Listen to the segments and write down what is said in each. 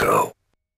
Go!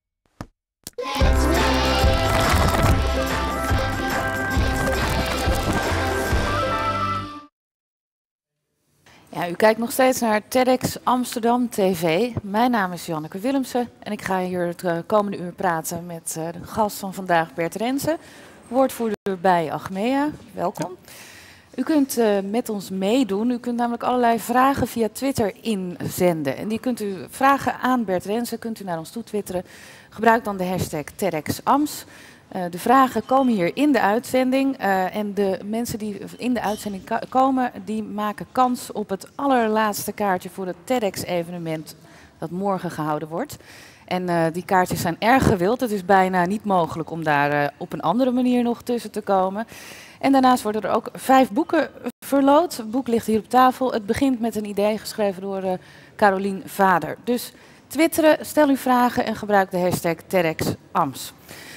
Ja, u kijkt nog steeds naar TEDx Amsterdam TV. Mijn naam is Janneke Willemsen en ik ga hier het komende uur praten met de gast van vandaag, Bert Rensen, woordvoerder bij Achmea. Welkom. U kunt met ons meedoen. U kunt namelijk allerlei vragen via Twitter inzenden. En die kunt u vragen aan Bert Rensen, kunt u naar ons toe twitteren. Gebruik dan de hashtag TEDxAms. De vragen komen hier in de uitzending en de mensen die in de uitzending komen, die maken kans op het allerlaatste kaartje voor het TEDx-evenement dat morgen gehouden wordt. En die kaartjes zijn erg gewild. Het is bijna niet mogelijk om daar op een andere manier nog tussen te komen. En daarnaast worden er ook 5 boeken verloot. Het boek ligt hier op tafel. Het begint met een idee geschreven door Carolien Vader. Dus twitteren, stel uw vragen en gebruik de hashtag TEDxAms.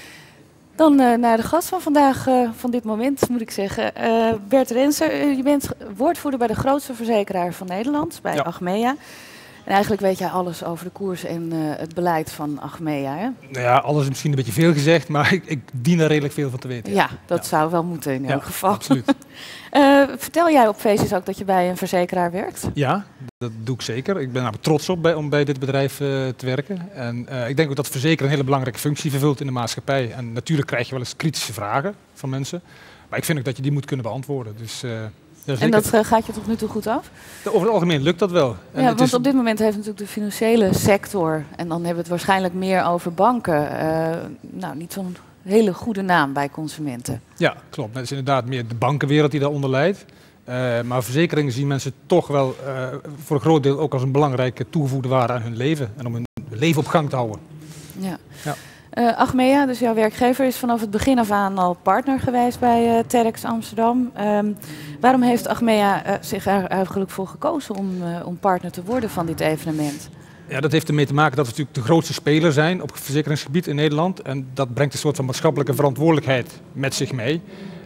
Dan naar de gast van vandaag, van dit moment moet ik zeggen. Bert Rensen, je bent woordvoerder bij de grootste verzekeraar van Nederland, bij Achmea. En eigenlijk weet jij alles over de koers en het beleid van Achmea, hè? Nou ja, alles is misschien een beetje veel gezegd, maar ik dien er redelijk veel van te weten. Ja, dat zou wel moeten in elk geval. Absoluut. Vertel jij op feestjes ook dat je bij een verzekeraar werkt? Ja, dat doe ik zeker. Ik ben namelijk trots op om bij dit bedrijf te werken. En ik denk ook dat verzekeren een hele belangrijke functie vervult in de maatschappij. En natuurlijk krijg je wel eens kritische vragen van mensen. Maar ik vind ook dat je die moet kunnen beantwoorden. Dus, en dat gaat je tot nu toe goed af? Over het algemeen lukt dat wel. En ja, want op dit moment heeft natuurlijk de financiële sector, en dan hebben we het waarschijnlijk meer over banken, nou niet zo'n hele goede naam bij consumenten. Ja, klopt. Het is inderdaad meer de bankenwereld die daaronder leidt. Maar verzekeringen zien mensen toch wel voor een groot deel ook als een belangrijke toegevoegde waarde aan hun leven. En om hun leven op gang te houden. Ja. Achmea, dus jouw werkgever, is vanaf het begin af aan al partner geweest bij TEDx Amsterdam. Waarom heeft Achmea zich er eigenlijk voor gekozen om partner te worden van dit evenement? Ja, dat heeft ermee te maken dat we natuurlijk de grootste speler zijn op het verzekeringsgebied in Nederland. En dat brengt een soort van maatschappelijke verantwoordelijkheid met zich mee.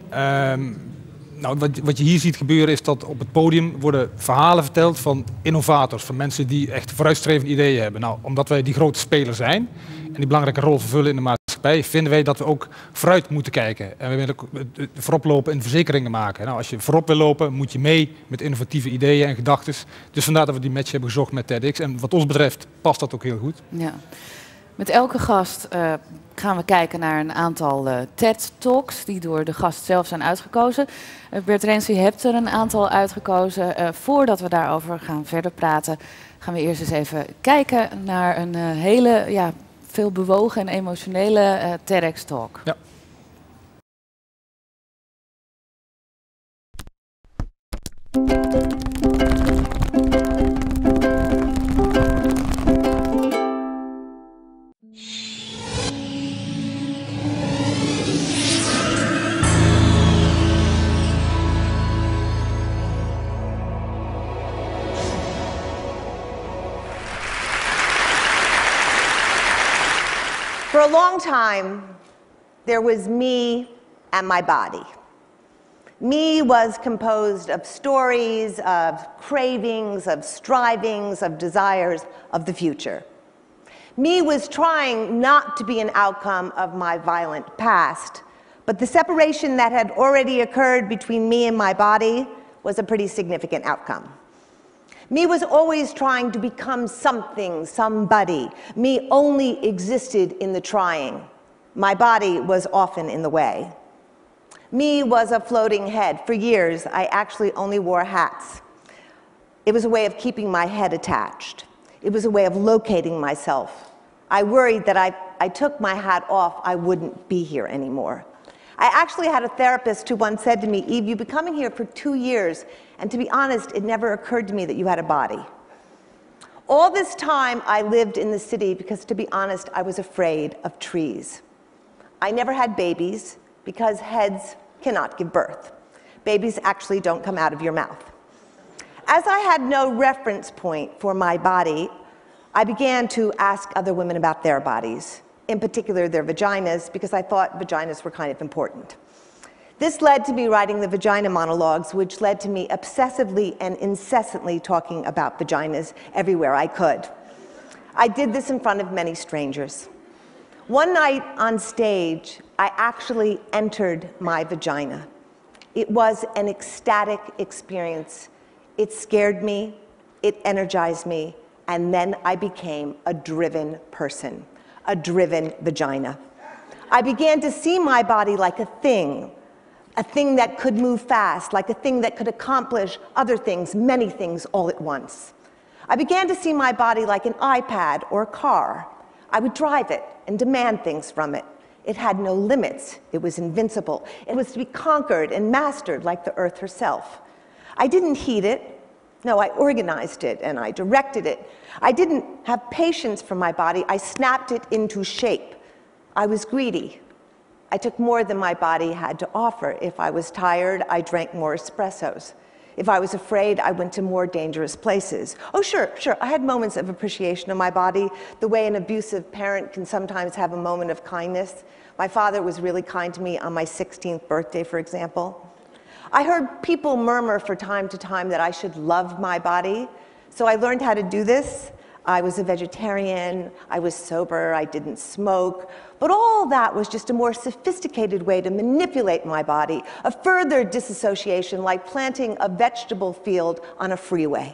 Nou, wat je hier ziet gebeuren is dat op het podium worden verhalen verteld van innovators, van mensen die echt vooruitstrevende ideeën hebben. Nou, omdat wij die grote speler zijn en die belangrijke rol vervullen in de maatschappij, vinden wij dat we ook vooruit moeten kijken. En we willen ook voorop lopen in verzekeringen maken. Nou, als je voorop wil lopen, moet je mee met innovatieve ideeën en gedachten. Dus vandaar dat we die match hebben gezocht met TEDx. En wat ons betreft past dat ook heel goed. Ja. Met elke gast gaan we kijken naar een aantal TED-talks die door de gast zelf zijn uitgekozen. Bert Rensen, je hebt er een aantal uitgekozen. Voordat we daarover gaan verder praten, gaan we eerst eens even kijken naar een hele veel bewogen en emotionele TEDx-talk. Ja. For a long time, there was me and my body. Me was composed of stories, of cravings, of strivings, of desires of the future. Me was trying not to be an outcome of my violent past, but the separation that had already occurred between me and my body was a pretty significant outcome. Me was always trying to become something, somebody. Me only existed in the trying. My body was often in the way. Me was a floating head. For years, I actually only wore hats. It was a way of keeping my head attached. It was a way of locating myself. I worried that I took my hat off, I wouldn't be here anymore. I actually had a therapist who once said to me, Eve, you've been coming here for 2 years, and to be honest, it never occurred to me that you had a body. All this time, I lived in the city because, to be honest, I was afraid of trees. I never had babies because heads cannot give birth. Babies actually don't come out of your mouth. As I had no reference point for my body, I began to ask other women about their bodies, in particular their vaginas, because I thought vaginas were kind of important. This led to me writing the vagina monologues, which led to me obsessively and incessantly talking about vaginas everywhere I could. I did this in front of many strangers. One night on stage, I actually entered my vagina. It was an ecstatic experience. It scared me, it energized me, and then I became a driven person, a driven vagina. I began to see my body like a thing that could move fast, like a thing that could accomplish other things, many things all at once. I began to see my body like an iPad or a car. I would drive it and demand things from it. It had no limits. It was invincible. It was to be conquered and mastered like the earth herself. I didn't heat it. No, I organized it and I directed it. I didn't have patience for my body. I snapped it into shape. I was greedy. I took more than my body had to offer. If I was tired, I drank more espressos. If I was afraid, I went to more dangerous places. Oh, sure, I had moments of appreciation of my body, the way an abusive parent can sometimes have a moment of kindness. My father was really kind to me on my 16th birthday, for example. I heard people murmur from time to time that I should love my body, so I learned how to do this. I was a vegetarian, I was sober, I didn't smoke, but all that was just a more sophisticated way to manipulate my body, a further disassociation like planting a vegetable field on a freeway.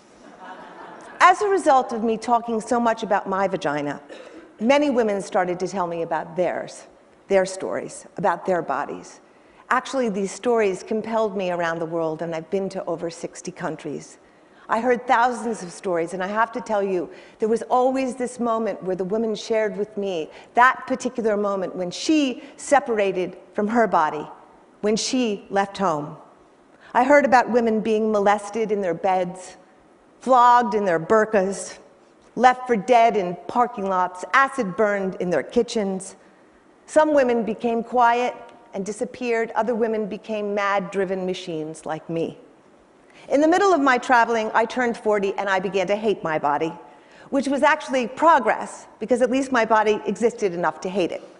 As a result of me talking so much about my vagina, many women started to tell me about theirs, their stories, about their bodies. Actually, these stories compelled me around the world, and I've been to over 60 countries. I heard thousands of stories, and I have to tell you, there was always this moment where the woman shared with me that particular moment when she separated from her body, when she left home. I heard about women being molested in their beds, flogged in their burqas, left for dead in parking lots, acid burned in their kitchens. Some women became quiet and disappeared. Other women became mad-driven machines like me. In the middle of my traveling, I turned 40 and I began to hate my body, which was actually progress, because at least my body existed enough to hate it.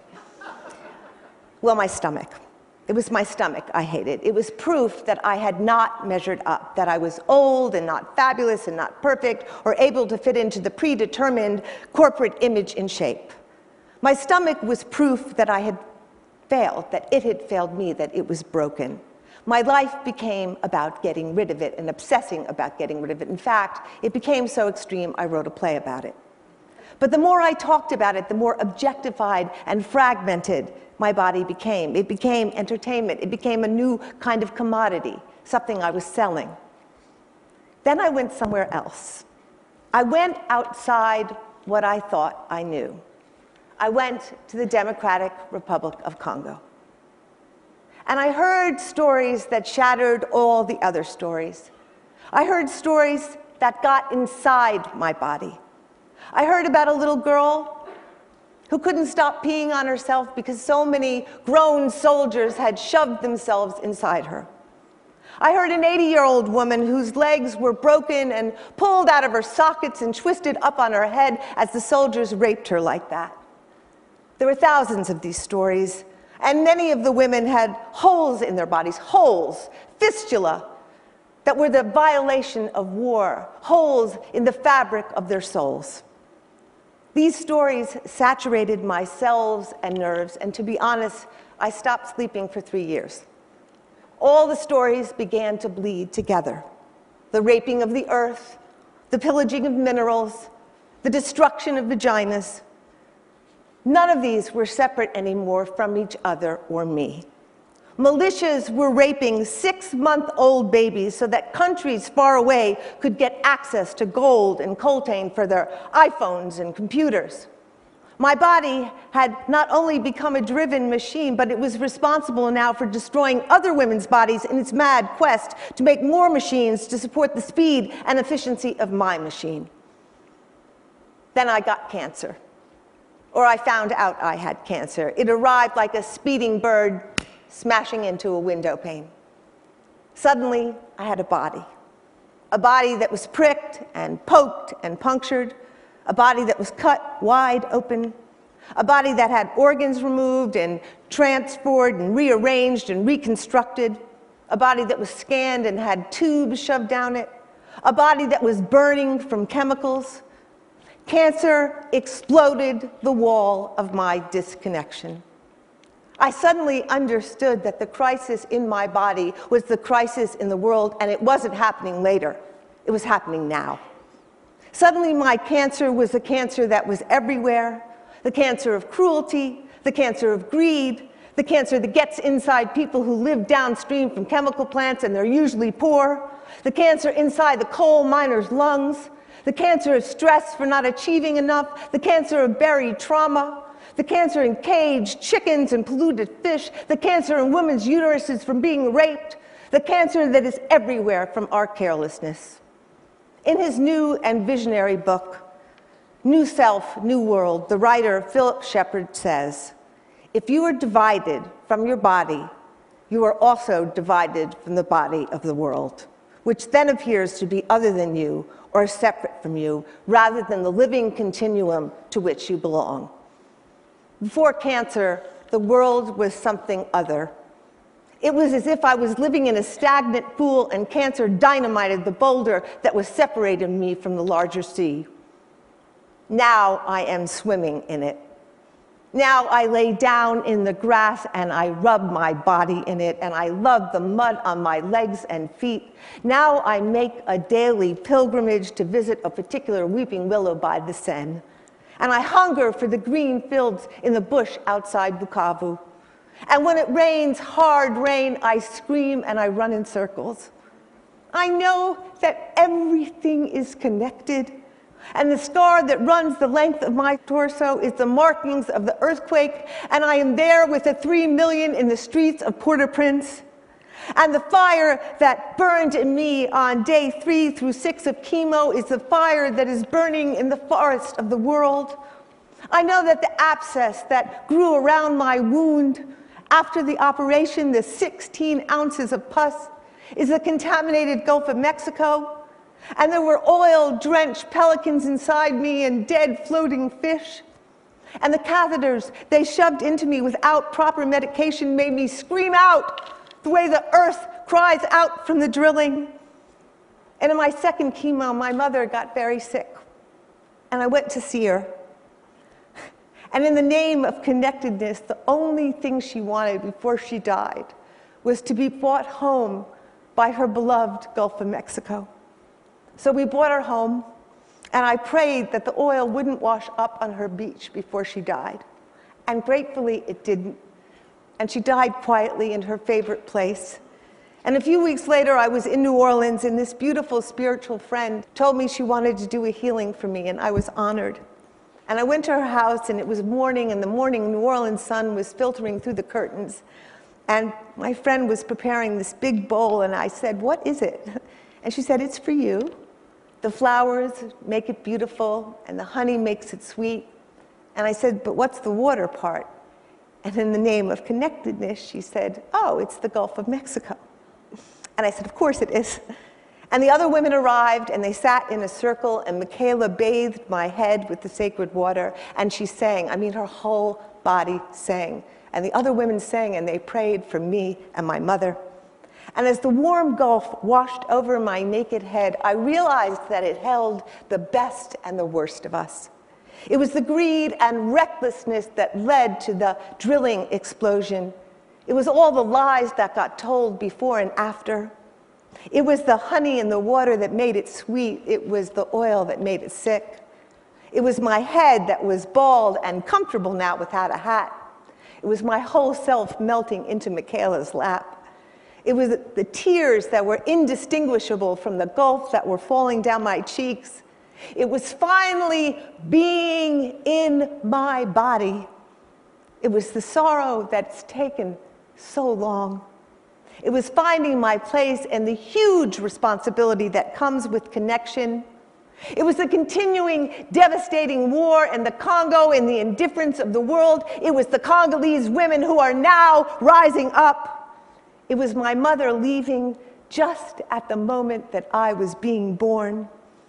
Well, my stomach. It was my stomach I hated. It was proof that I had not measured up, that I was old and not fabulous and not perfect or able to fit into the predetermined corporate image and shape. My stomach was proof that I had failed, that it had failed me, that it was broken. My life became about getting rid of it and obsessing about getting rid of it. In fact, it became so extreme, I wrote a play about it. But the more I talked about it, the more objectified and fragmented my body became. It became entertainment. It became a new kind of commodity, something I was selling. Then I went somewhere else. I went outside what I thought I knew. I went to the Democratic Republic of Congo. And I heard stories that shattered all the other stories. I heard stories that got inside my body. I heard about a little girl who couldn't stop peeing on herself because so many grown soldiers had shoved themselves inside her. I heard an 80-year-old woman whose legs were broken and pulled out of her sockets and twisted up on her head as the soldiers raped her like that. There were thousands of these stories. And many of the women had holes in their bodies, holes, fistula, that were the violation of war, holes in the fabric of their souls. These stories saturated my cells and nerves, and to be honest, I stopped sleeping for 3 years. All the stories began to bleed together. The raping of the earth, the pillaging of minerals, the destruction of vaginas. None of these were separate anymore from each other or me. Militias were raping 6-month-old babies so that countries far away could get access to gold and coltan for their iPhones and computers. My body had not only become a driven machine, but it was responsible now for destroying other women's bodies in its mad quest to make more machines to support the speed and efficiency of my machine. Then I got cancer. Or I found out I had cancer. It arrived like a speeding bird smashing into a window pane. Suddenly, I had a body that was pricked and poked and punctured, a body that was cut wide open, a body that had organs removed and transferred and rearranged and reconstructed, a body that was scanned and had tubes shoved down it, a body that was burning from chemicals. Cancer exploded the wall of my disconnection. I suddenly understood that the crisis in my body was the crisis in the world, and it wasn't happening later. It was happening now. Suddenly, my cancer was a cancer that was everywhere, the cancer of cruelty, the cancer of greed, the cancer that gets inside people who live downstream from chemical plants and they're usually poor, the cancer inside the coal miner's lungs, the cancer of stress for not achieving enough, the cancer of buried trauma, the cancer in caged chickens and polluted fish, the cancer in women's uteruses from being raped, the cancer that is everywhere from our carelessness. In his new and visionary book, New Self, New World, the writer Philip Shepard says, "If you are divided from your body, you are also divided from the body of the world, which then appears to be other than you or separate from you, rather than the living continuum to which you belong." Before cancer, the world was something other. It was as if I was living in a stagnant pool and cancer dynamited the boulder that was separating me from the larger sea. Now I am swimming in it. Now I lay down in the grass and I rub my body in it, and I love the mud on my legs and feet. Now I make a daily pilgrimage to visit a particular weeping willow by the Seine. And I hunger for the green fields in the bush outside Bukavu. And when it rains hard rain, I scream and I run in circles. I know that everything is connected. And the scar that runs the length of my torso is the markings of the earthquake, and I am there with the 3 million in the streets of Port-au-Prince. And the fire that burned in me on day 3 through 6 of chemo is the fire that is burning in the forest of the world. I know that the abscess that grew around my wound after the operation, the 16 ounces of pus, is the contaminated Gulf of Mexico. And there were oil-drenched pelicans inside me and dead floating fish. And the catheters they shoved into me without proper medication made me scream out the way the earth cries out from the drilling. And in my second chemo, my mother got very sick. And I went to see her. And in the name of connectedness, the only thing she wanted before she died was to be brought home by her beloved Gulf of Mexico. So we brought her home, and I prayed that the oil wouldn't wash up on her beach before she died. And gratefully, it didn't. And she died quietly in her favorite place. And a few weeks later, I was in New Orleans, and this beautiful spiritual friend told me she wanted to do a healing for me, and I was honored. And I went to her house, and it was morning, and the morning New Orleans sun was filtering through the curtains. And my friend was preparing this big bowl, and I said, "What is it?" And she said, "It's for you. The flowers make it beautiful, and the honey makes it sweet." And I said, "But what's the water part?" And in the name of connectedness, she said, "Oh, it's the Gulf of Mexico." And I said, "Of course it is." And the other women arrived, and they sat in a circle, and Michaela bathed my head with the sacred water, and she sang. I mean, her whole body sang. And the other women sang, and they prayed for me and my mother. And as the warm Gulf washed over my naked head, I realized that it held the best and the worst of us. It was the greed and recklessness that led to the drilling explosion. It was all the lies that got told before and after. It was the honey in the water that made it sweet. It was the oil that made it sick. It was my head that was bald and comfortable now without a hat. It was my whole self melting into Michaela's lap. It was the tears that were indistinguishable from the gulf that were falling down my cheeks. It was finally being in my body. It was the sorrow that's taken so long. It was finding my place and the huge responsibility that comes with connection. It was the continuing devastating war in the Congo and the indifference of the world. It was the Congolese women who are now rising up. It was my mother leaving just at the moment that I was being born.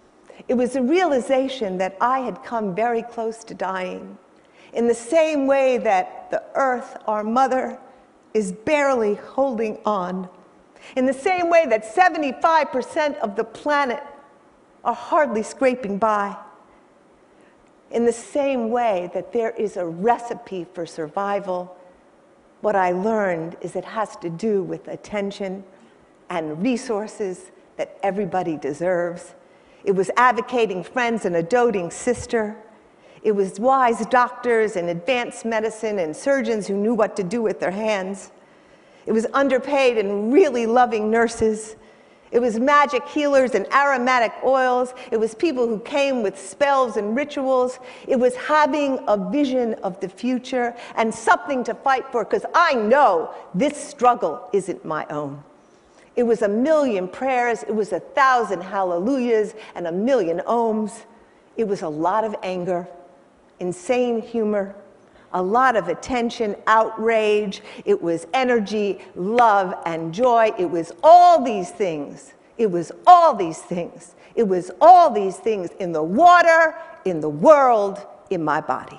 It was a realization that I had come very close to dying. In the same way that the earth, our mother, is barely holding on. In the same way that 75% of the planet are hardly scraping by. In the same way that there is a recipe for survival, what I learned is it has to do with attention and resources that everybody deserves. It was advocating friends and a doting sister. It was wise doctors and advanced medicine and surgeons who knew what to do with their hands. It was underpaid and really loving nurses. It was magic healers and aromatic oils. It was people who came with spells and rituals. It was having a vision of the future and something to fight for, because I know this struggle isn't my own. It was 1,000,000 prayers. It was 1,000 hallelujahs and 1,000,000 ohms. It was a lot of anger, insane humor, a lot of attention, outrage. It was energy, love, and joy. It was all these things. It was all these things. It was all these things in the water, in the world, in my body.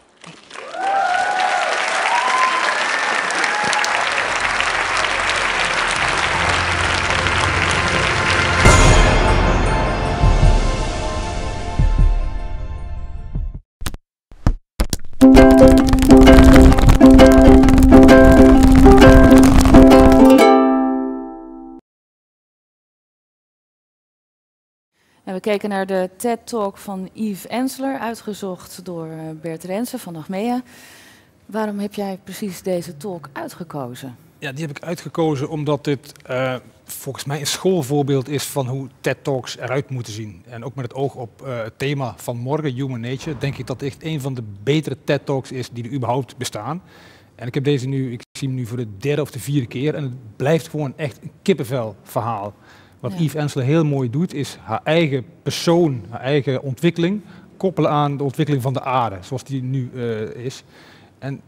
En we keken naar de TED-talk van Yves Ensler, uitgezocht door Bert Rensen van Achmea. Waarom heb jij precies deze talk uitgekozen? Ja, die heb ik uitgekozen omdat dit volgens mij een schoolvoorbeeld is van hoe TED-talks eruit moeten zien. En ook met het oog op het thema van morgen, Human Nature, denk ik dat het echt een van de betere TED-talks is die er überhaupt bestaan. En ik heb deze nu, ik zie hem nu voor de 3e of de 4e keer en het blijft gewoon echt een kippenvel verhaal. Wat Yves Ensler heel mooi doet, is haar eigen persoon, haar eigen ontwikkeling koppelen aan de ontwikkeling van de aarde, zoals die nu is. En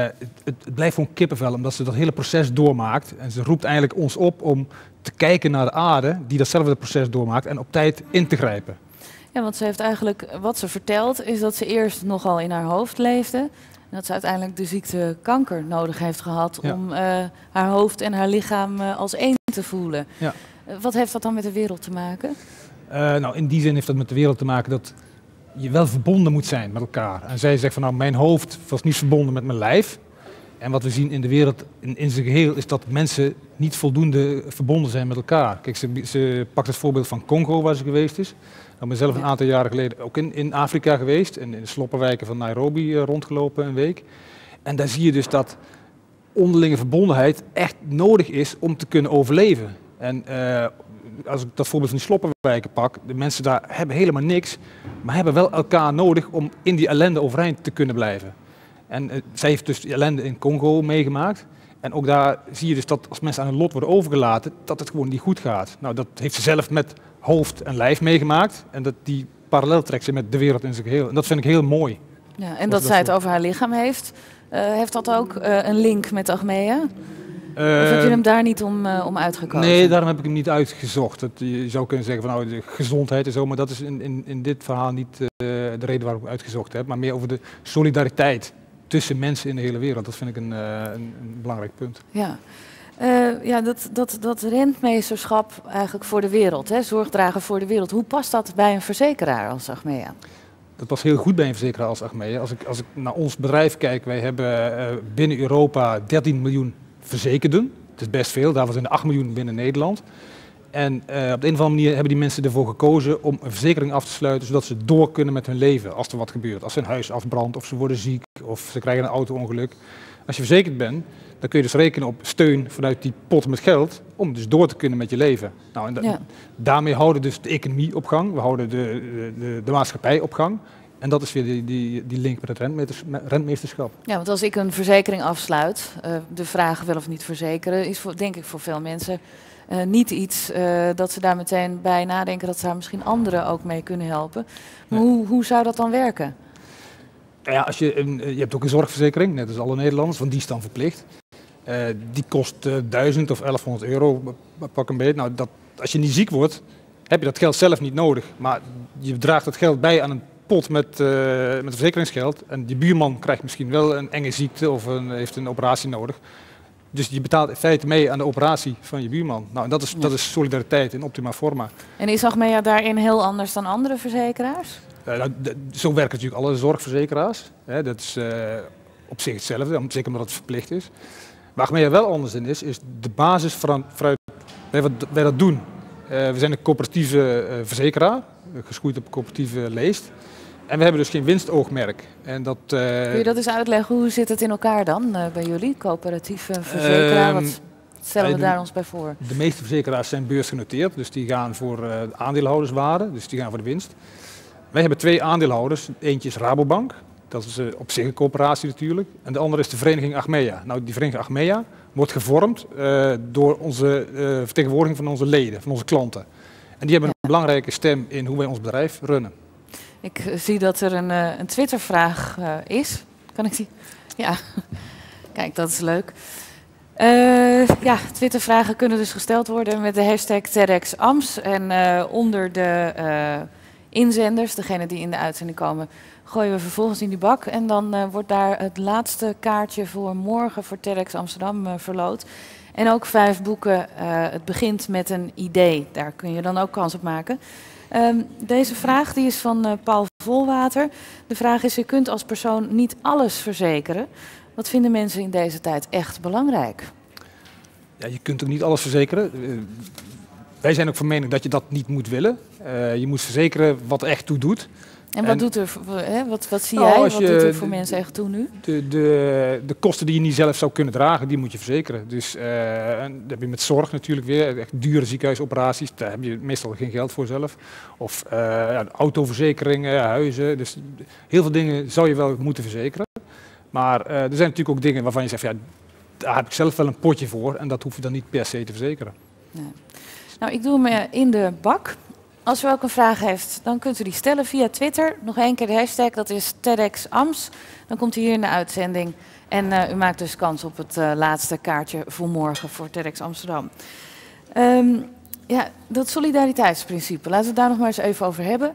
het blijft gewoon kippenvel, omdat ze dat hele proces doormaakt. En ze roept eigenlijk ons op om te kijken naar de aarde, die datzelfde proces doormaakt, en op tijd in te grijpen. Ja, want ze heeft eigenlijk, wat ze vertelt, is dat ze eerst nogal in haar hoofd leefde. En dat ze uiteindelijk de ziekte kanker nodig heeft gehad om haar hoofd en haar lichaam als één te voelen. Ja. Wat heeft dat dan met de wereld te maken? Nou, in die zin heeft dat met de wereld te maken dat je wel verbonden moet zijn met elkaar. En zij zegt van nou, mijn hoofd was niet verbonden met mijn lijf. En wat we zien in de wereld in zijn geheel is dat mensen niet voldoende verbonden zijn met elkaar. Kijk, ze pakt het voorbeeld van Congo waar ze geweest is. Ik ben zelf een aantal jaren geleden ook in Afrika geweest. En in de sloppenwijken van Nairobi rondgelopen een week. En daar zie je dus dat onderlinge verbondenheid echt nodig is om te kunnen overleven. En als ik dat voorbeeld van die sloppenwijken pak, de mensen daar hebben helemaal niks, maar hebben wel elkaar nodig om in die ellende overeind te kunnen blijven. En zij heeft dus die ellende in Congo meegemaakt. En ook daar zie je dus dat als mensen aan hun lot worden overgelaten, dat het gewoon niet goed gaat. Nou, dat heeft ze zelf met hoofd en lijf meegemaakt. En dat die parallel trekt ze met de wereld in zijn geheel. En dat vind ik heel mooi. Ja, en dat zij het over haar lichaam heeft, heeft dat ook een link met Achmea? Of heb je hem daar niet om uitgekozen? Nee, daarom heb ik hem niet uitgezocht. Je zou kunnen zeggen van nou, de gezondheid en zo, maar dat is in dit verhaal niet de reden waarom ik hem uitgezocht heb. Maar meer over de solidariteit tussen mensen in de hele wereld. Dat vind ik een belangrijk punt. Ja, dat rentmeesterschap eigenlijk voor de wereld, hè, zorgdragen voor de wereld. Hoe past dat bij een verzekeraar als Achmea? Dat past heel goed bij een verzekeraar als Achmea. Als ik naar ons bedrijf kijk, wij hebben binnen Europa 13 miljoen verzekerden. Het is best veel, daarvan zijn er 8 miljoen binnen Nederland. En op de een of andere manier hebben die mensen ervoor gekozen om een verzekering af te sluiten, zodat ze door kunnen met hun leven als er wat gebeurt. Als hun huis afbrandt, of ze worden ziek, of ze krijgen een auto-ongeluk. Als je verzekerd bent, dan kun je dus rekenen op steun vanuit die pot met geld, om dus door te kunnen met je leven. Nou, en daarmee houden we dus de economie op gang, we houden de maatschappij op gang. En dat is weer die link met het rentmeesterschap. Ja, want als ik een verzekering afsluit, de vraag wel of niet verzekeren, is denk ik voor veel mensen niet iets dat ze daar meteen bij nadenken dat ze daar misschien anderen ook mee kunnen helpen. Maar hoe zou dat dan werken? Ja, je hebt ook een zorgverzekering, net als alle Nederlanders, want die is dan verplicht. Die kost 1000 of 1100 euro, pak een beetje. Nou, als je niet ziek wordt, heb je dat geld zelf niet nodig. Maar je draagt dat geld bij aan een pot met verzekeringsgeld. En die buurman krijgt misschien wel een enge ziekte of heeft een operatie nodig. Dus je betaalt in feite mee aan de operatie van je buurman. Nou, dat is solidariteit in optima forma. En is Achmea daarin heel anders dan andere verzekeraars? Zo werken natuurlijk alle zorgverzekeraars. Dat is op zich hetzelfde, zeker omdat het verplicht is. Waar Achmea wel anders in is de basis waaruit wij dat doen. We zijn een coöperatieve verzekeraar, geschoeid op coöperatieve leest. En we hebben dus geen winstoogmerk. En dat, Kun je dat eens uitleggen? Hoe zit het in elkaar dan bij jullie, coöperatieve verzekeraar? Wat stellen we daar ons bij voor? De meeste verzekeraars zijn beursgenoteerd, dus die gaan voor aandeelhouderswaarde, dus die gaan voor de winst. Wij hebben 2 aandeelhouders. Eentje is Rabobank, dat is op zich een coöperatie natuurlijk. En de andere is de vereniging Achmea. Nou, die vereniging Achmea wordt gevormd door onze vertegenwoordiging van onze leden, van onze klanten. En die hebben een belangrijke stem in hoe wij ons bedrijf runnen. Ik zie dat er een Twittervraag is. Kan ik die? Ja, kijk, dat is leuk. Ja, Twittervragen kunnen dus gesteld worden met de hashtag TEDxAms. En onder de inzenders, degene die in de uitzending komen, gooien we vervolgens in die bak. En dan wordt daar het laatste kaartje voor morgen voor TEDx Amsterdam verloot. En ook 5 boeken. Het begint met een idee. Daar kun je dan ook kans op maken. Deze vraag die is van Paul Volwater. De vraag is, je kunt als persoon niet alles verzekeren. Wat vinden mensen in deze tijd echt belangrijk? Ja, je kunt ook niet alles verzekeren. Wij zijn ook van mening dat je dat niet moet willen. Je moet verzekeren wat er echt toe doet. En wat doet er, wat zie jij? Wat doet er voor mensen echt toe nu? De kosten die je niet zelf zou kunnen dragen, die moet je verzekeren. Dus dat heb je met zorg natuurlijk weer. Echt dure ziekenhuisoperaties, daar heb je meestal geen geld voor zelf. Of autoverzekeringen, huizen. Dus heel veel dingen zou je wel moeten verzekeren. Maar er zijn natuurlijk ook dingen waarvan je zegt, ja, daar heb ik zelf wel een potje voor. En dat hoef je dan niet per se te verzekeren. Nee. Nou, ik doe hem in de bak. Als u ook een vraag heeft, dan kunt u die stellen via Twitter. Nog 1 keer de hashtag, dat is TEDxAms. Dan komt u hier in de uitzending. En u maakt dus kans op het laatste kaartje voor morgen voor TEDx Amsterdam. Ja, dat solidariteitsprincipe, laten we het daar nog maar eens even over hebben.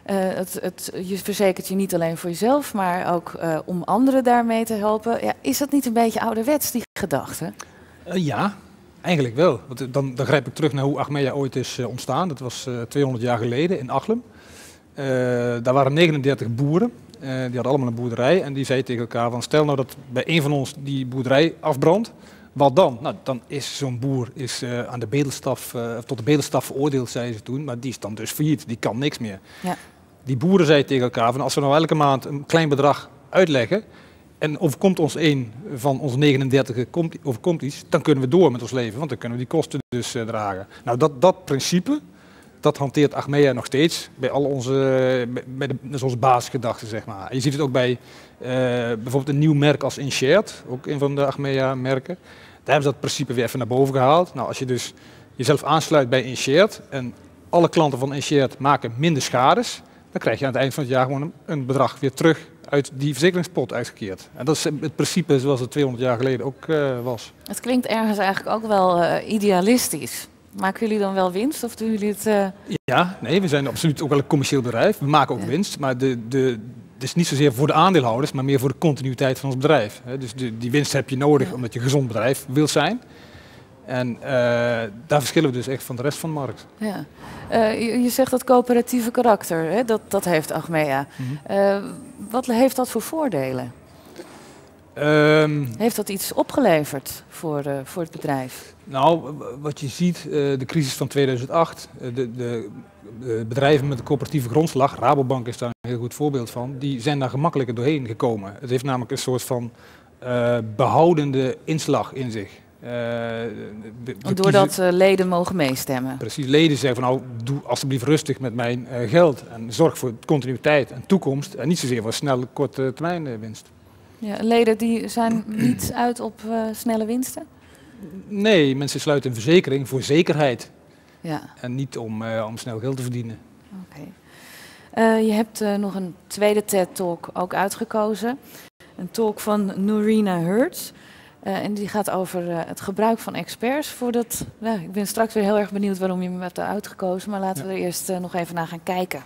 Je verzekert je niet alleen voor jezelf, maar ook om anderen daarmee te helpen. Ja, is dat niet een beetje ouderwets, die gedachte? Ja. Eigenlijk wel. Want dan grijp ik terug naar hoe Achmea ooit is ontstaan. Dat was 200 jaar geleden in Achlem. Daar waren 39 boeren. Die hadden allemaal een boerderij. En die zeiden tegen elkaar van, stel nou dat bij een van ons die boerderij afbrandt. Wat dan? Nou, dan is zo'n boer aan de bedelstaf, tot de bedelstaf veroordeeld, zeiden ze toen. Maar die is dan dus failliet. Die kan niks meer. Ja. Die boeren zeiden tegen elkaar van, als we nou elke maand een klein bedrag uitleggen. En overkomt ons een van onze 39 overkomt iets, dan kunnen we door met ons leven, want dan kunnen we die kosten dus dragen. Nou, dat principe, dat hanteert Achmea nog steeds bij al onze, dat is onze basisgedachte, zeg maar. Je ziet het ook bij bijvoorbeeld een nieuw merk als Inshared, ook een van de Achmea-merken. Daar hebben ze dat principe weer even naar boven gehaald. Nou, als je dus jezelf aansluit bij Inshared en alle klanten van Inshared maken minder schades, dan krijg je aan het eind van het jaar gewoon een bedrag weer terug uit die verzekeringspot uitgekeerd. En dat is het principe zoals het 200 jaar geleden ook was. Het klinkt ergens eigenlijk ook wel idealistisch. Maken jullie dan wel winst of doen jullie het? Ja, nee, we zijn absoluut ook wel een commercieel bedrijf. We maken ook winst, maar het is niet zozeer voor de aandeelhouders, maar meer voor de continuïteit van ons bedrijf. Dus die winst heb je nodig omdat je een gezond bedrijf wilt zijn. En daar verschillen we dus echt van de rest van de markt. Ja. Je zegt dat coöperatieve karakter, hè? Dat heeft Achmea. Wat heeft dat voor voordelen? Heeft dat iets opgeleverd voor het bedrijf? Nou, wat je ziet, de crisis van 2008, de bedrijven met een coöperatieve grondslag, Rabobank is daar een heel goed voorbeeld van, die zijn daar gemakkelijker doorheen gekomen. Het heeft namelijk een soort van behoudende inslag in zich. Doordat leden mogen meestemmen. Precies, leden zeggen van nou, doe alsjeblieft rustig met mijn geld en zorg voor continuïteit en toekomst en niet zozeer voor snelle korte termijn winst. Ja, leden die zijn niet uit op snelle winsten? Nee, mensen sluiten een verzekering voor zekerheid. Ja. En niet om snel geld te verdienen. Okay. Je hebt nog een tweede TED-talk ook uitgekozen. Een talk van Norina Hertz. En die gaat over het gebruik van experts. Ik ben straks weer heel erg benieuwd waarom je hem hebt uitgekozen. Maar laten we er eerst nog even naar gaan kijken.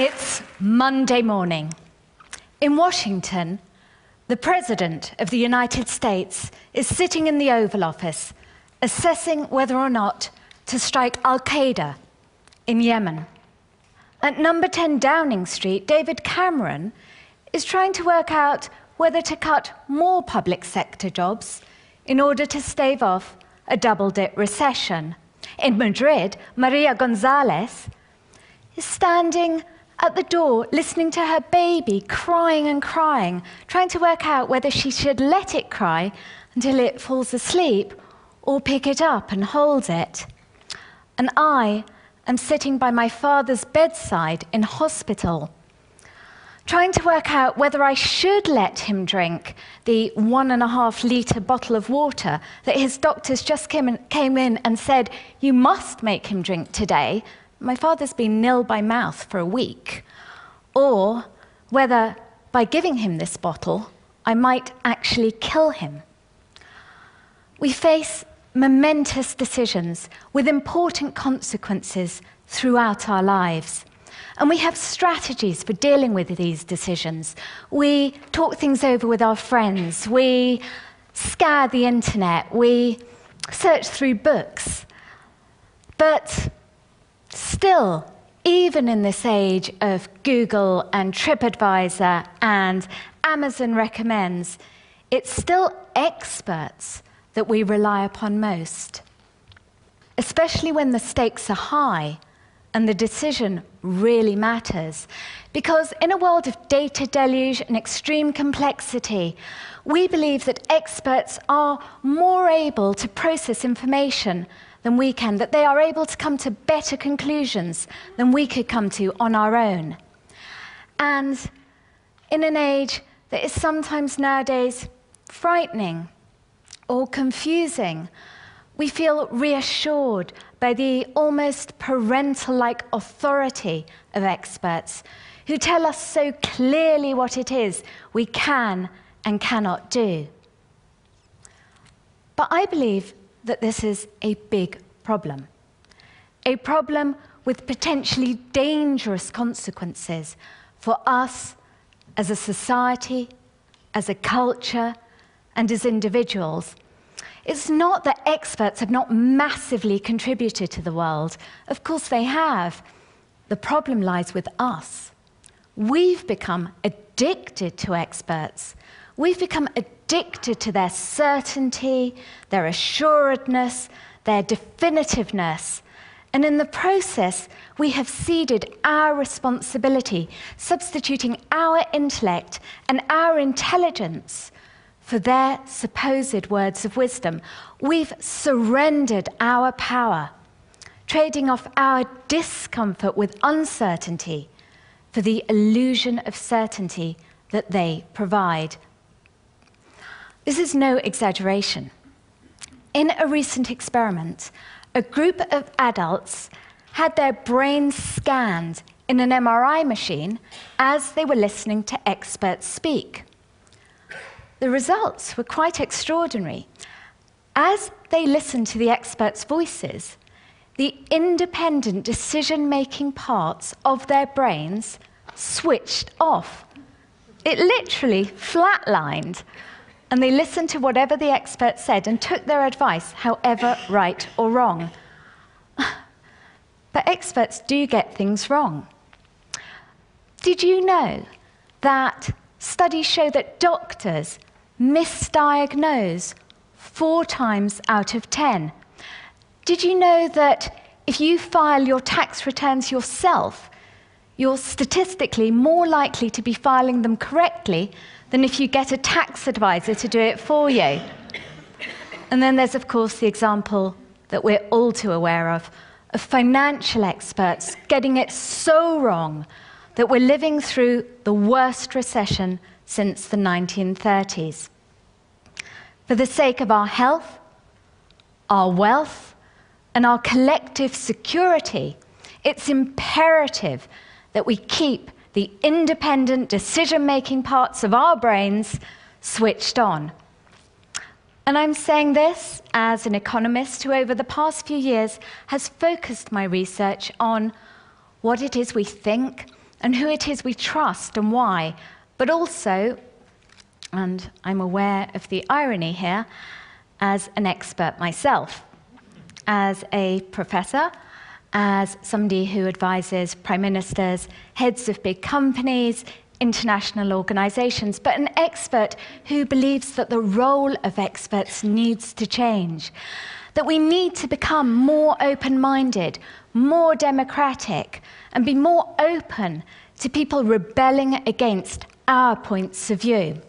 It's Monday morning. In Washington, the President of the United States is sitting in the Oval Office, assessing whether or not to strike Al-Qaeda in Yemen. At number 10 Downing Street, David Cameron is trying to work out whether to cut more public sector jobs in order to stave off a double-dip recession. In Madrid, Maria Gonzalez is standing at the door, listening to her baby crying and crying, trying to work out whether she should let it cry until it falls asleep or pick it up and hold it. And I am sitting by my father's bedside in hospital, trying to work out whether I should let him drink the 1.5-litre bottle of water that his doctors just came in and said, "You must make him drink today." My father's been nil by mouth for a week. Or whether, by giving him this bottle, I might actually kill him. We face momentous decisions with important consequences throughout our lives. And we have strategies for dealing with these decisions. We talk things over with our friends. We scour the internet. We search through books. But still, even in this age of Google and TripAdvisor and Amazon Recommends, it's still experts that we rely upon most, especially when the stakes are high and the decision really matters. Because in a world of data deluge and extreme complexity, we believe that experts are more able to process information than we can, that they are able to come to better conclusions than we could come to on our own. And in an age that is sometimes nowadays frightening or confusing, we feel reassured by the almost parental-like authority of experts who tell us so clearly what it is we can and cannot do. But I believe that this is a big problem with potentially dangerous consequences for us as a society, as a culture, and as individuals. It's not that experts have not massively contributed to the world. Of course they have. The problem lies with us. We've become addicted to experts. We've become addicted to their certainty, their assuredness, their definitiveness. And in the process, we have ceded our responsibility, substituting our intellect and our intelligence for their supposed words of wisdom. We've surrendered our power, trading off our discomfort with uncertainty for the illusion of certainty that they provide. This is no exaggeration. In a recent experiment, a group of adults had their brains scanned in an MRI machine as they were listening to experts speak. The results were quite extraordinary. As they listened to the experts' voices, the independent decision-making parts of their brains switched off. It literally flatlined, and they listened to whatever the expert said and took their advice, however right or wrong. But experts do get things wrong. Did you know that studies show that doctors misdiagnose 4 times out of 10? Did you know that if you file your tax returns yourself, you're statistically more likely to be filing them correctly than if you get a tax advisor to do it for you? And then there's, of course, the example that we're all too aware of financial experts getting it so wrong that we're living through the worst recession since the 1930s. For the sake of our health, our wealth, and our collective security, it's imperative that we keep the independent decision-making parts of our brains switched on. And I'm saying this as an economist who over the past few years has focused my research on what it is we think, and who it is we trust and why, but also, and I'm aware of the irony here, as an expert myself, as a professor, as somebody who advises prime ministers, heads of big companies, international organizations, but an expert who believes that the role of experts needs to change, that we need to become more open-minded, more democratic, and be more open to people rebelling against our points of view.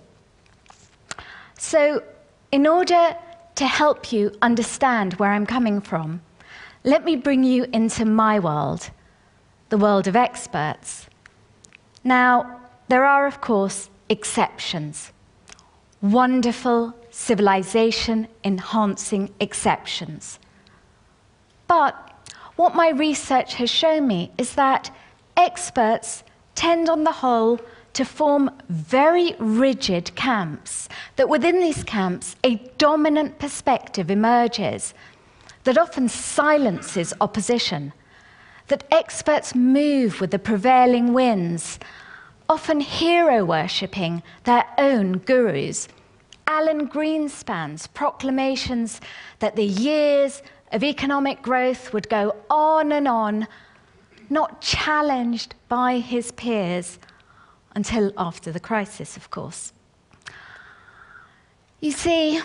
So, in order to help you understand where I'm coming from, let me bring you into my world, the world of experts. Now, there are, of course, exceptions. Wonderful, civilization-enhancing exceptions. But what my research has shown me is that experts tend, on the whole, to form very rigid camps, that within these camps, a dominant perspective emerges that often silences opposition, that experts move with the prevailing winds, often hero-worshipping their own gurus. Alan Greenspan's proclamations that the years of economic growth would go on, not challenged by his peers, until after the crisis, of course. You see,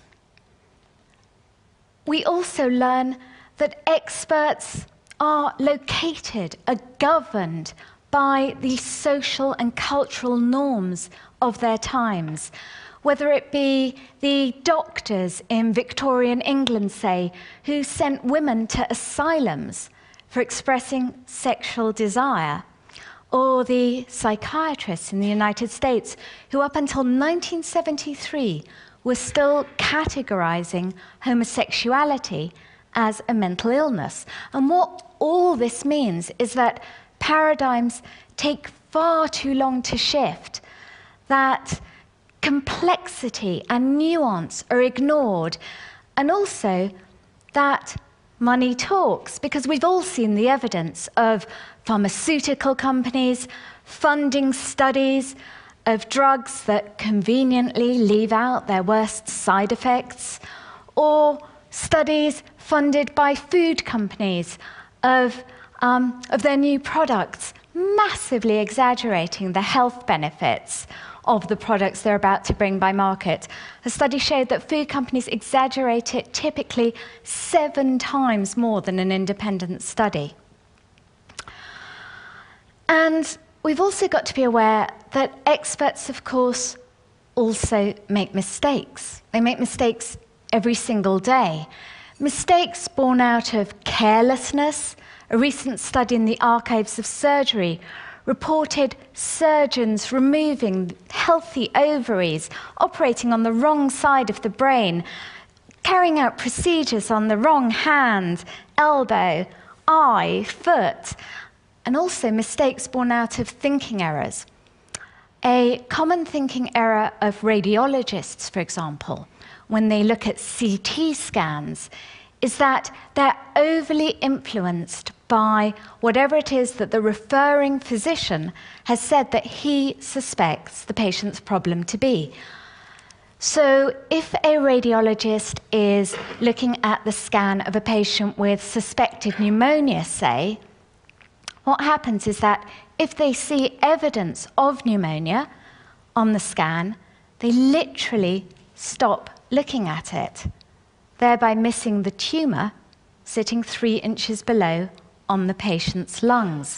we also learn that experts are located, are governed by the social and cultural norms of their times, whether it be the doctors in Victorian England, say, who sent women to asylums for expressing sexual desire, or the psychiatrists in the United States who up until 1973 were still categorizing homosexuality as a mental illness. And what all this means is that paradigms take far too long to shift, that complexity and nuance are ignored, and also that money talks, because we've all seen the evidence of pharmaceutical companies funding studies of drugs that conveniently leave out their worst side effects, or studies funded by food companies of their new products, massively exaggerating the health benefits of the products they're about to bring by market. A study showed that food companies exaggerate it typically 7 times more than an independent study. And we've also got to be aware that experts, of course, also make mistakes. They make mistakes every single day. Mistakes born out of carelessness. A recent study in the Archives of Surgery reported surgeons removing healthy ovaries, operating on the wrong side of the brain, carrying out procedures on the wrong hand, elbow, eye, foot, and also mistakes born out of thinking errors. A common thinking error of radiologists, for example, when they look at CT scans, is that they're overly influenced by whatever it is that the referring physician has said that he suspects the patient's problem to be. So if a radiologist is looking at the scan of a patient with suspected pneumonia, say, what happens is that if they see evidence of pneumonia on the scan, they literally stop looking at it, thereby missing the tumor sitting 3 inches below on the patient's lungs.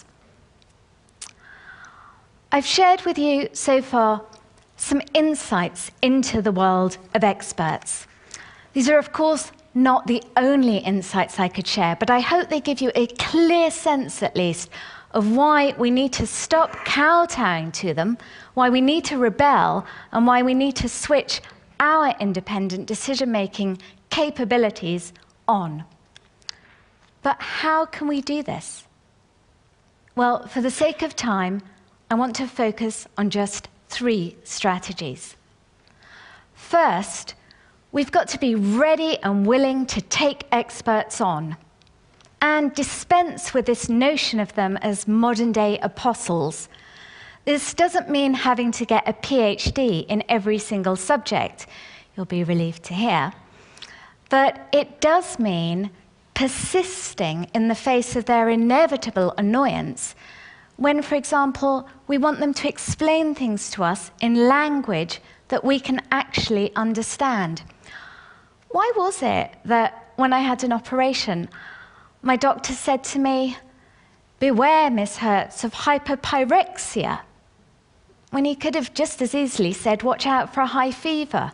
I've shared with you so far some insights into the world of experts. These are, of course, not the only insights I could share, but I hope they give you a clear sense, at least, of why we need to stop kowtowing to them, why we need to rebel, and why we need to switch our independent decision-making capabilities on. But how can we do this? Well, for the sake of time, I want to focus on just 3 strategies. First, we've got to be ready and willing to take experts on. and dispense with this notion of them as modern-day apostles. This doesn't mean having to get a PhD in every single subject, you'll be relieved to hear, but it does mean persisting in the face of their inevitable annoyance when, for example, we want them to explain things to us in language that we can actually understand. Why was it that when I had an operation, my doctor said to me, "Beware, Miss Hertz, of hyperpyrexia," when he could have just as easily said, "Watch out for a high fever"?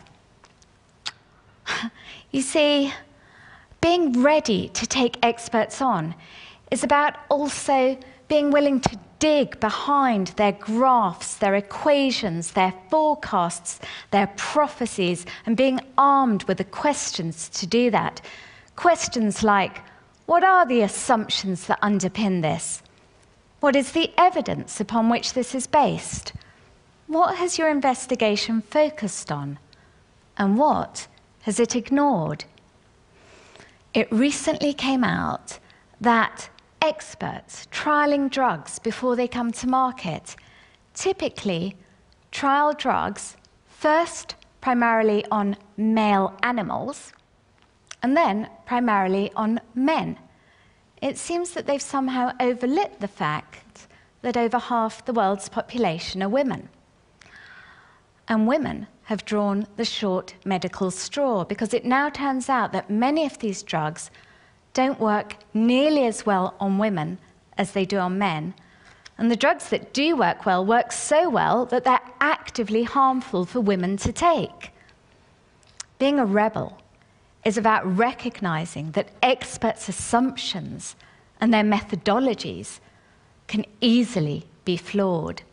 You see, being ready to take experts on is about also being willing to dig behind their graphs, their equations, their forecasts, their prophecies, and being armed with the questions to do that. Questions like, what are the assumptions that underpin this? What is the evidence upon which this is based? What has your investigation focused on? And what has it ignored? It recently came out that experts trialing drugs before they come to market typically trial drugs first primarily on male animals and then primarily on men. It seems that they've somehow overlooked the fact that over half the world's population are women. And women have drawn the short medical straw because it now turns out that many of these drugs don't work nearly as well on women as they do on men. And the drugs that do work so well that they're actively harmful for women to take. Being a rebel is about recognizing that experts' assumptions and their methodologies can easily be flawed.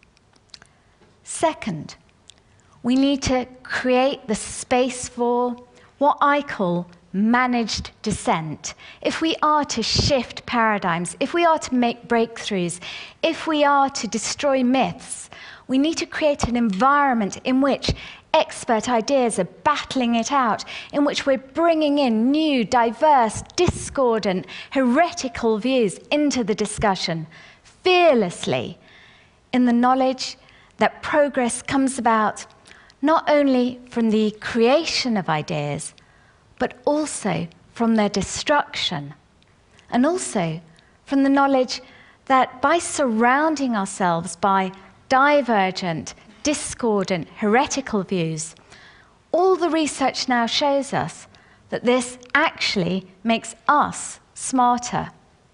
Second, we need to create the space for what I call managed dissent. If we are to shift paradigms, if we are to make breakthroughs, if we are to destroy myths, we need to create an environment in which expert ideas are battling it out, in which we're bringing in new, diverse, discordant, heretical views into the discussion, fearlessly, in the knowledge that progress comes about not only from the creation of ideas, but also from their destruction, and also from the knowledge that by surrounding ourselves by divergent, discordant, heretical views, all the research now shows us that this actually makes us smarter.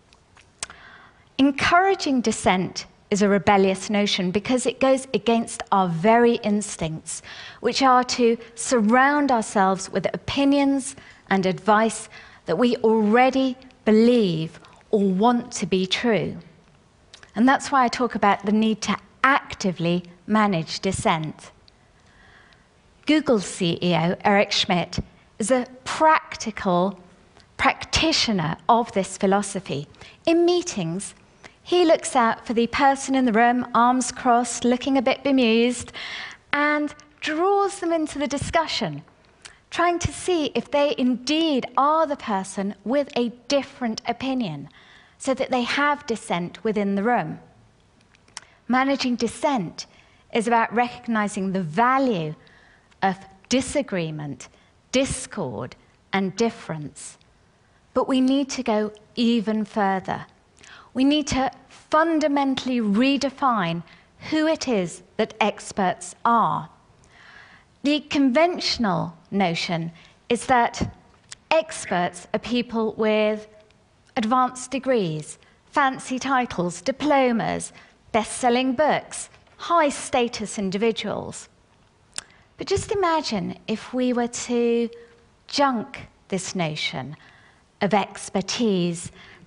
Encouraging dissent is a rebellious notion because it goes against our very instincts, which are to surround ourselves with opinions and advice that we already believe or want to be true. And that's why I talk about the need to actively manage dissent. Google CEO Eric Schmidt is a practical practitioner of this philosophy. In meetings, he looks out for the person in the room, arms crossed, looking a bit bemused, and draws them into the discussion, trying to see if they indeed are the person with a different opinion, so that they have dissent within the room. Managing dissent is about recognizing the value of disagreement, discord, and difference. But we need to go even further. We need to fundamentally redefine who it is that experts are. The conventional notion is that experts are people with advanced degrees, fancy titles, diplomas, best-selling books, high-status individuals. But just imagine if we were to junk this notion of expertise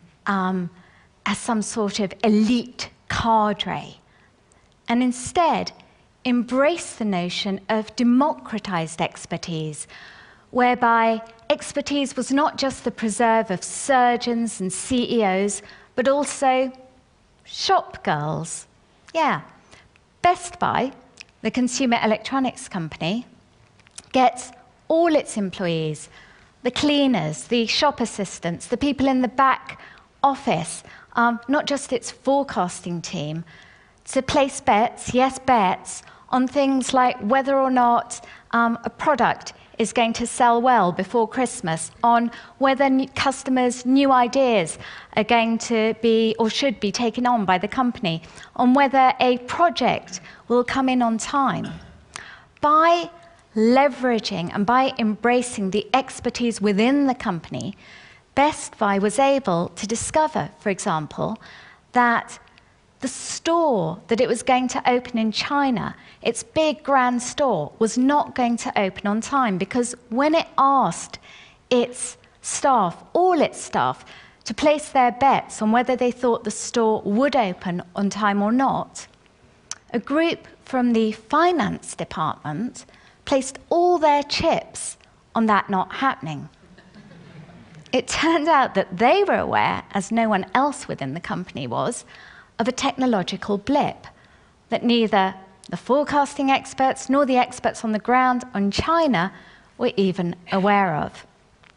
as some sort of elite cadre, and instead embrace the notion of democratized expertise, whereby expertise was not just the preserve of surgeons and CEOs, but also shop girls. Yeah, Best Buy, the consumer electronics company, gets all its employees the cleaners, the shop assistants, the people in the back office, not just its forecasting team, to place bets, yes, bets, on things like whether or not a product is going to sell well before Christmas, on whether customers' new ideas are going to be or should be taken on by the company, on whether a project will come in on time. By leveraging and by embracing the expertise within the company, Best Buy was able to discover, for example, that the store that it was going to open in China, its big grand store, was not going to open on time, because when it asked its staff, all its staff, to place their bets on whether they thought the store would open on time or not, a group from the finance department placed all their chips on that not happening. It turned out that they were aware, as no one else within the company was, of a technological blip that neither the forecasting experts nor the experts on the ground in China were even aware of.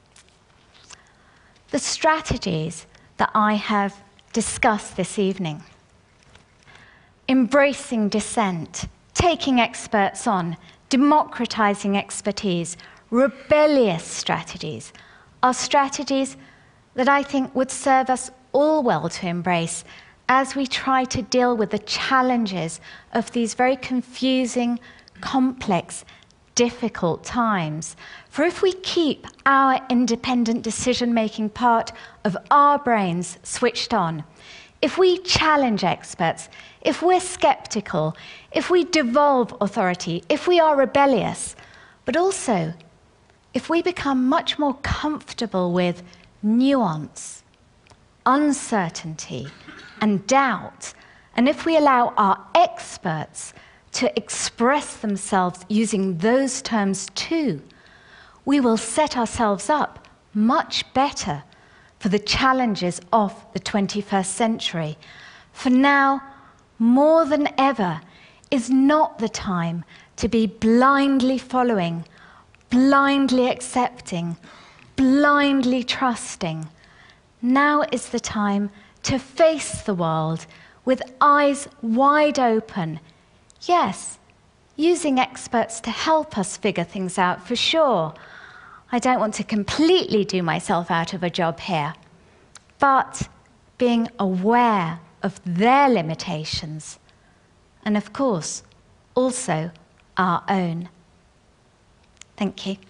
The strategies that I have discussed this evening, embracing dissent, taking experts on, democratizing expertise, rebellious strategies, are strategies that I think would serve us all well to embrace as we try to deal with the challenges of these very confusing, complex, difficult times. For if we keep our independent decision-making part of our brains switched on, if we challenge experts, if we're skeptical, if we devolve authority, if we are rebellious, but also if we become much more comfortable with nuance, uncertainty, and doubt, and if we allow our experts to express themselves using those terms too, we will set ourselves up much better for the challenges of the 21st century. For now, more than ever, is not the time to be blindly following, blindly accepting, blindly trusting. Now is the time to face the world with eyes wide open. Yes, using experts to help us figure things out, for sure. I don't want to completely do myself out of a job here, but being aware of their limitations, and of course, also our own. Thank you.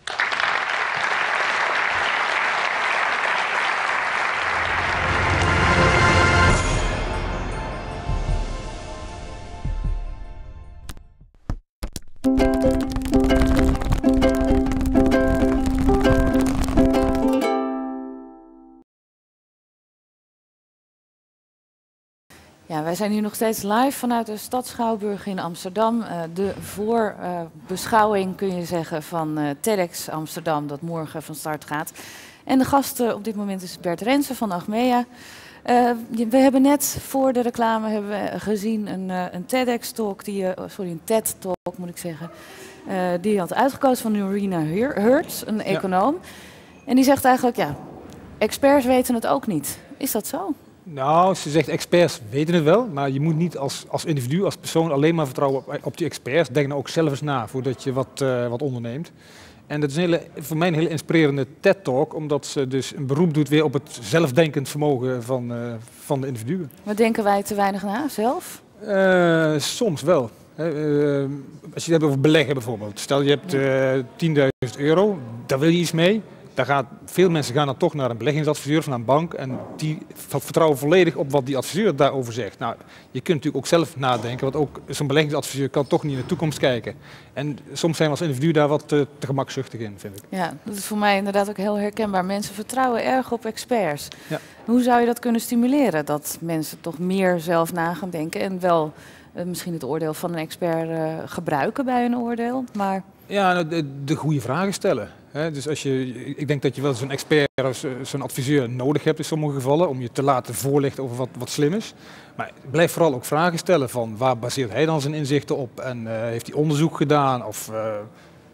Ja, wij zijn hier nog steeds live vanuit de Stad Schouwburg in Amsterdam. De voorbeschouwing, kun je zeggen, van TEDx Amsterdam, dat morgen van start gaat. En de gast op dit moment is Bert Rensen van Achmea. We hebben net voor de reclame gezien een TEDx-talk, een TED-talk moet ik zeggen, die had uitgekozen van Norina Hertz, een econoom. Ja. En die zegt eigenlijk, ja, experts weten het ook niet. Is dat zo? Nou, ze zegt experts weten het wel, maar je moet niet als individu, als persoon alleen maar vertrouwen op die experts. Denk nou ook zelf eens na voordat je wat onderneemt. En dat is voor mij een hele inspirerende TED-talk, omdat ze dus een beroep doet weer op het zelfdenkend vermogen van de individuen. Maar denken wij te weinig na, zelf? Soms wel. Als je het hebt over beleggen bijvoorbeeld. Stel je hebt €10.000, daar wil je iets mee. Veel mensen gaan dan toch naar een beleggingsadviseur of naar een bank en die vertrouwen volledig op wat die adviseur daarover zegt. Nou, je kunt natuurlijk ook zelf nadenken, want ook zo'n beleggingsadviseur kan toch niet in de toekomst kijken. En soms zijn we als individu daar wat te gemakzuchtig in, vind ik. Ja, dat is voor mij inderdaad ook heel herkenbaar. Mensen vertrouwen erg op experts. Ja. Hoe zou je dat kunnen stimuleren, dat mensen toch meer zelf na gaan denken en wel misschien het oordeel van een expert gebruiken bij een oordeel? Maar... Ja, de goede vragen stellen. Dus ik denk dat je wel zo'n expert of zo'n adviseur nodig hebt in sommige gevallen om je te laten voorlichten over wat slim is. Maar blijf vooral ook vragen stellen van waar baseert hij dan zijn inzichten op en heeft hij onderzoek gedaan of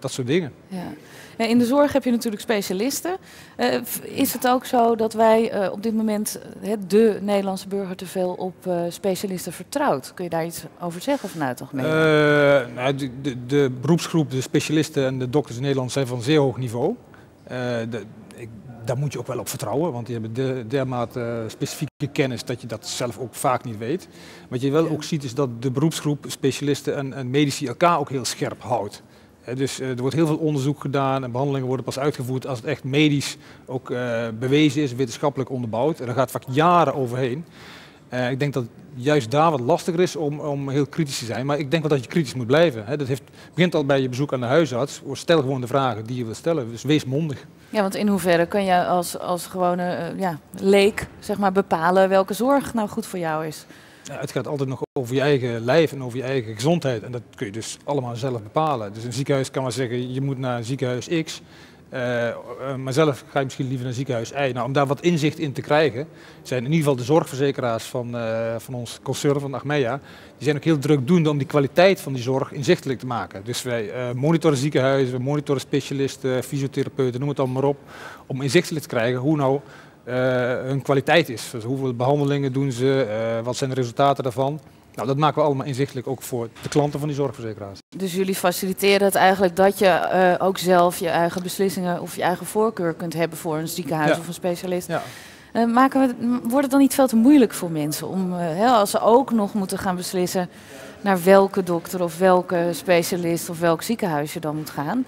dat soort dingen. Ja. In de zorg heb je natuurlijk specialisten. Is het ook zo dat wij op dit moment de Nederlandse burger te veel op specialisten vertrouwt? Kun je daar iets over zeggen vanuit het algemeen? Nou, de beroepsgroep, de specialisten en de dokters in Nederland zijn van zeer hoog niveau. Daar moet je ook wel op vertrouwen, want die hebben dermate specifieke kennis dat je dat zelf ook vaak niet weet. Wat je wel ook ziet is dat de beroepsgroep, specialisten en medici elkaar ook heel scherp houdt. Dus er wordt heel veel onderzoek gedaan en behandelingen worden pas uitgevoerd als het echt medisch ook bewezen is, wetenschappelijk onderbouwd. En daar gaat vaak jaren overheen. Ik denk dat het juist daar wat lastiger is om heel kritisch te zijn, maar ik denk wel dat je kritisch moet blijven. Dat begint al bij je bezoek aan de huisarts. Stel gewoon de vragen die je wilt stellen, dus wees mondig. Ja, want in hoeverre kan je als gewone leek zeg maar, bepalen welke zorg nou goed voor jou is? Ja, het gaat altijd nog over je eigen lijf en over je eigen gezondheid en dat kun je dus allemaal zelf bepalen. Dus een ziekenhuis kan maar zeggen, je moet naar ziekenhuis X. Maar zelf ga je misschien liever naar ziekenhuis Y. Nou, om daar wat inzicht in te krijgen, zijn in ieder geval de zorgverzekeraars van ons concern, van Achmea, die zijn ook heel drukdoende om die kwaliteit van die zorg inzichtelijk te maken. Dus wij monitoren ziekenhuizen, we monitoren specialisten, fysiotherapeuten, noem het allemaal maar op, om inzichtelijk te krijgen hoe nou hun kwaliteit is. Dus hoeveel behandelingen doen ze, wat zijn de resultaten daarvan. Nou, dat maken we allemaal inzichtelijk ook voor de klanten van die zorgverzekeraars. Dus jullie faciliteren het eigenlijk dat je ook zelf je eigen beslissingen of je eigen voorkeur kunt hebben voor een ziekenhuis of een specialist. Ja. Wordt het dan niet veel te moeilijk voor mensen om, als ze ook nog moeten gaan beslissen naar welke dokter of welke specialist of welk ziekenhuis je dan moet gaan?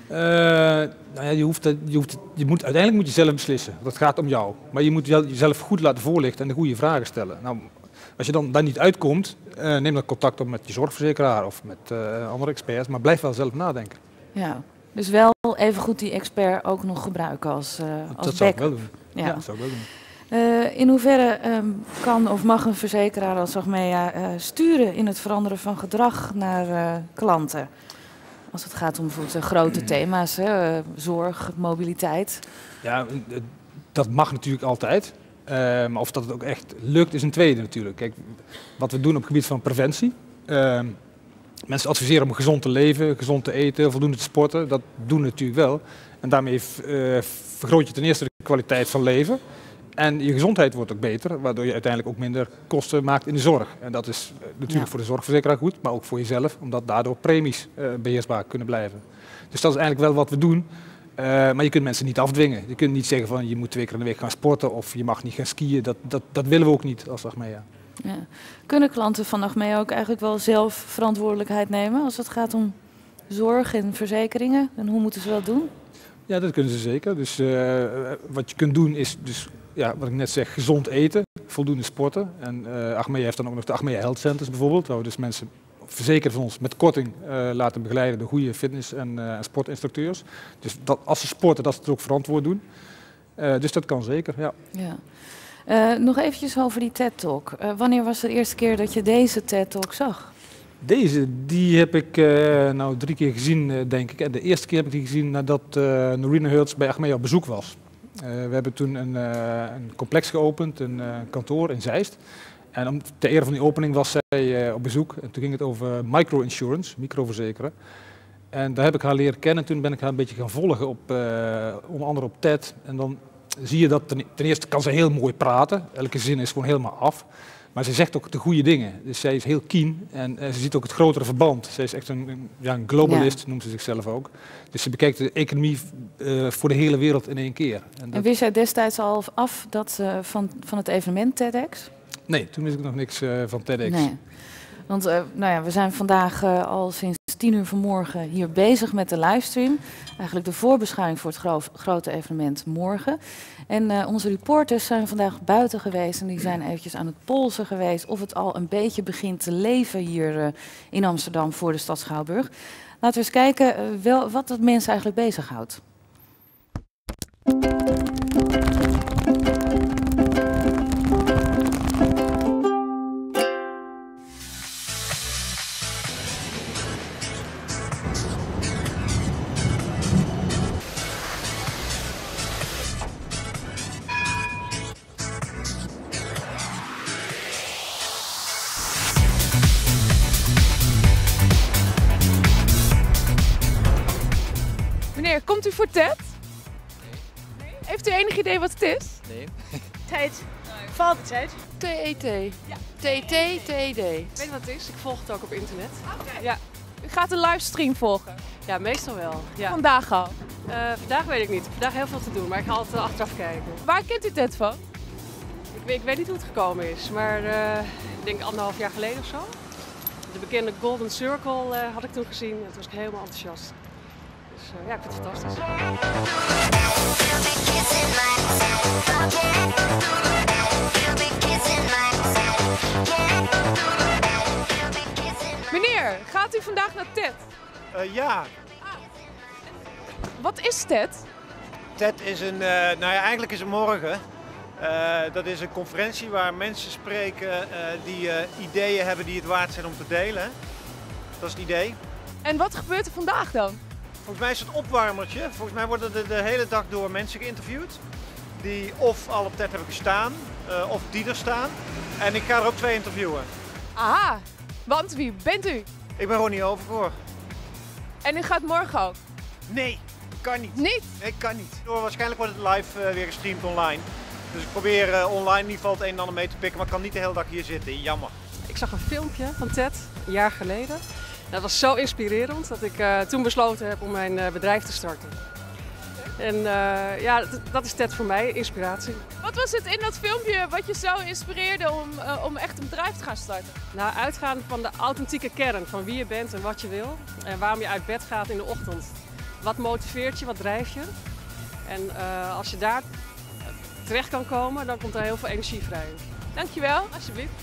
Uiteindelijk moet je zelf beslissen. Dat gaat om jou. Maar je moet jezelf goed laten voorlichten en de goede vragen stellen. Nou, als je dan daar niet uitkomt, neem dan contact op met je zorgverzekeraar of met andere experts, maar blijf wel zelf nadenken. Ja, dus wel even goed die expert ook nog gebruiken als dat zou ik wel doen. Ja. Dat zou ik wel doen. In hoeverre kan of mag een verzekeraar als Achmea sturen in het veranderen van gedrag naar klanten? Als het gaat om bijvoorbeeld grote thema's, zorg, mobiliteit. Ja, dat mag natuurlijk altijd. Maar of dat het ook echt lukt is een tweede natuurlijk. Kijk, wat we doen op het gebied van preventie. Mensen adviseren om gezond te leven, gezond te eten, voldoende te sporten. Dat doen we natuurlijk wel. En daarmee vergroot je ten eerste de kwaliteit van leven. En je gezondheid wordt ook beter, waardoor je uiteindelijk ook minder kosten maakt in de zorg. En dat is natuurlijk voor de zorgverzekeraar goed, maar ook voor jezelf, omdat daardoor premies beheersbaar kunnen blijven. Dus dat is eigenlijk wel wat we doen. Maar je kunt mensen niet afdwingen. Je kunt niet zeggen van je moet 2 keer in de week gaan sporten of je mag niet gaan skiën. Dat willen we ook niet als Achmea. Ja. Kunnen klanten van Achmea ook eigenlijk wel zelf verantwoordelijkheid nemen als het gaat om zorg en verzekeringen? En hoe moeten ze dat doen? Ja, dat kunnen ze zeker. Dus wat je kunt doen is, dus, wat ik net zeg, gezond eten, voldoende sporten. En Achmea heeft dan ook nog de Achmea Health Centers bijvoorbeeld, waar we dus mensen verzekerd van ons met korting laten begeleiden door goede fitness- en sportinstructeurs. Dus dat, als ze sporten, dat ze het ook verantwoord doen. Dus dat kan zeker, ja. Nog eventjes over die TED-talk. Wanneer was de eerste keer dat je deze TED-talk zag? Die heb ik 3 keer gezien, denk ik. En de eerste keer heb ik die gezien nadat Norina Hertz bij Achmea op bezoek was. We hebben toen een complex geopend, een kantoor in Zeist. En ter ere van die opening was zij op bezoek. En toen ging het over micro-insurance, microverzekeren. En daar heb ik haar leren kennen. Toen ben ik haar een beetje gaan volgen, onder andere op TED. En dan zie je dat ten eerste kan ze heel mooi praten. Elke zin is gewoon helemaal af. Maar ze zegt ook de goede dingen. Dus zij is heel keen en ze ziet ook het grotere verband. Zij is echt een globalist, noemt ze zichzelf ook. Dus ze bekijkt de economie voor de hele wereld in één keer. En wist jij destijds al af van het evenement TEDx? Nee, toen wist ik nog niks van TEDx. Nee. Want we zijn vandaag al sinds 10 uur vanmorgen hier bezig met de livestream. Eigenlijk de voorbeschouwing voor het grote evenement morgen. En onze reporters zijn vandaag buiten geweest en die zijn eventjes aan het polsen geweest of het al een beetje begint te leven hier in Amsterdam voor de stad Schouwburg. Laten we eens kijken wat dat mensen eigenlijk bezighoudt. Meneer, komt u voor TED? Nee. Heeft u enig idee wat het is? Nee. TED. Valt het TED? TET. Ja. TET, TED. Ik weet wat het is, ik volg het ook op internet. Oké. Ja. U gaat een livestream volgen. Ja, meestal wel. Ja. Vandaag al. Vandaag weet ik niet. Vandaag heel veel te doen, maar ik ga altijd achteraf kijken. Waar kent u TED van? Ik weet niet hoe het gekomen is, maar ik denk 1,5 jaar geleden of zo. De bekende Golden Circle had ik toen gezien en toen was ik helemaal enthousiast. Dus ja, ik vind het fantastisch. Meneer, gaat u vandaag naar TED? Ja, Wat is TED? TED is een, nou ja, eigenlijk is het morgen. Dat is een conferentie waar mensen spreken die ideeën hebben die het waard zijn om te delen. Dat is het idee. En wat gebeurt er vandaag dan? Volgens mij is het een opwarmertje. Volgens mij worden er de hele dag door mensen geïnterviewd. Die of al op TED hebben gestaan, of die er staan. En ik ga er ook 2 interviewen. Aha, want wie bent u? Ik ben Ronnie Overgoor. En u gaat morgen ook? Nee, kan niet. Niet? Nee, kan niet. Waarschijnlijk wordt het live weer gestreamd online. Dus ik probeer online in ieder geval het een en ander mee te pikken, maar ik kan niet de hele dag hier zitten. Jammer. Ik zag een filmpje van TED, een jaar geleden. Dat was zo inspirerend dat ik toen besloten heb om mijn bedrijf te starten. En ja, dat is TED voor mij, inspiratie. Wat was het in dat filmpje wat je zo inspireerde om echt een bedrijf te gaan starten? Nou, uitgaan van de authentieke kern van wie je bent en wat je wil. En waarom je uit bed gaat in de ochtend. Wat motiveert je, wat drijft je. En als je daar terecht kan komen, dan komt er heel veel energie vrij. Dankjewel. Alsjeblieft.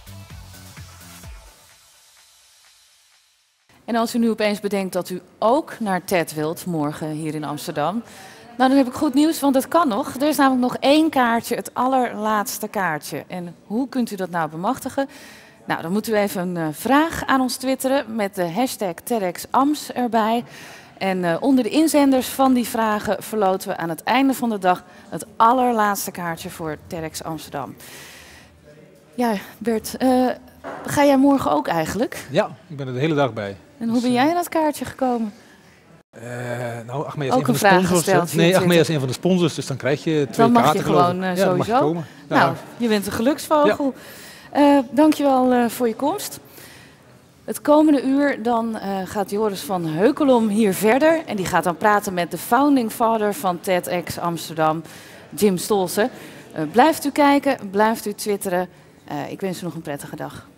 En als u nu opeens bedenkt dat u ook naar TED wilt morgen hier in Amsterdam, nou, dan heb ik goed nieuws, want dat kan nog. Er is namelijk nog 1 kaartje, het allerlaatste kaartje. En hoe kunt u dat nou bemachtigen? Nou, dan moet u even een vraag aan ons twitteren met de hashtag TEDxAms erbij. En onder de inzenders van die vragen verloten we aan het einde van de dag het allerlaatste kaartje voor TEDx Amsterdam. Ja, Bert, ga jij morgen ook eigenlijk? Ja, ik ben er de hele dag bij. En hoe ben jij aan dat kaartje gekomen? Nou, Achmea is Ook een van een de vraag sponsors. gesteld via Nee, Achmea is Twitter. een van de sponsors, dus dan krijg je 2 Dan mag kaarten. je gewoon geloof ik. Ja, dan mag je sowieso. komen. Ja. Nou, je bent een geluksvogel. Dankjewel voor je komst. Het komende uur dan gaat Joris van Heukelom hier verder. En die gaat dan praten met de founding father van TEDx Amsterdam, Jim Stolze. Blijft u kijken, blijft u twitteren. Ik wens u nog een prettige dag.